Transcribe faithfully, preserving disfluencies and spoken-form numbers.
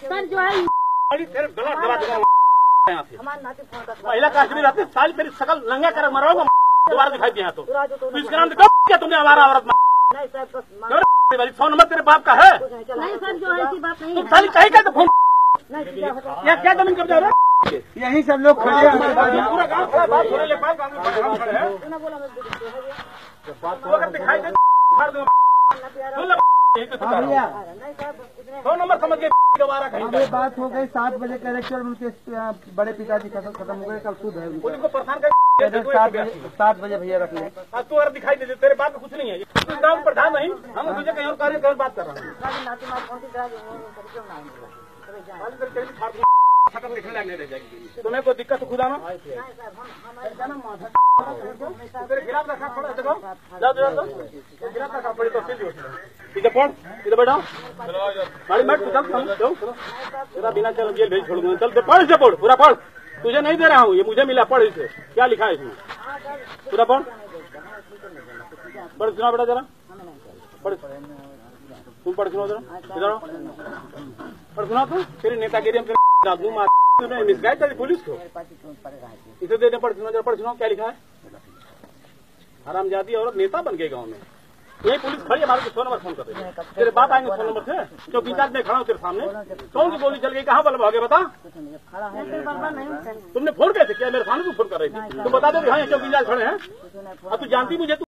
Sir जो है तेरे गला दबा दूंगा यहाँ से। महिला काश्मीर आती साली तेरी शकल नंगा कर मरोगा दोबारा दिखाई दिया तो इसका नाम क्या तुमने हमारा औरत फोन नंबर तेरे बाप का है? नहीं सर जो है ऐसी बात नहीं तुम साली कहीं का तो फोन यहाँ क्या जमीन कब्जा हो रहा है? यही सब लोग खड़े हैं। पूरा गाँव खड़ा बात हो रहा है अगर दिखाई दे फाड़ दूंगा फोन नंबर समझ के दोबारा कहीं ये बात हो गई सात बजे कैरेक्टर उनके बड़े पिताजी खत्म खत्म हो गए कल सुध है उनको परेशान कर सात बजे सात बजे भैया रख ले तू अगर दिखाई दे तेरे बात में कुछ नहीं है गाँव प्रधान नहीं हम तुझे कहीं और कार्य कर बात कर रहे हैं लिखने लगने रह जाएगी तुम्हें कोई दिक्कत खुदा ना तेरे खिलाफ रखा पड़ा जाओ जाओ खिलाफ रखा पड़े तो इधर पढ़ इधर बैठा गाड़ी बैठ चल तेरा बिना चल जेल भेज छोड़ूंगा चल पढ़ इसे पढ़ पूरा पढ़ तुझे नहीं दे रहा हूँ ये मुझे मिला पढ़ इसे क्या लिखा है इसमें पूरा पढ़ पढ़ सुना बेटा जरा पढ़ तुम पढ़ सुना जरा इधर पढ़ सुना तू तेरी नेतागिरी हम मिसगाइड कर पुलिस को इसे देने पढ़ सुना जरा पढ़ सुनाओ क्या लिखा है हरामजादी औरत नेता बन गए गाँव में यही पुलिस खड़ी हमारे फोन नंबर फोन कर रही है तेरे बाप आएंगे फोन नंबर से क्योंकि इंचार्ज में खड़ा हूँ तेरे सामने कौन सी गोली चल गई कहाँ बल्ब भागे बता तुमने फोन कैसे किया मेरे सामने तू फोन कर रही थी तुम बता दो हाँ चौकी इंचार्ज खड़े हैं अब तू जानती मुझे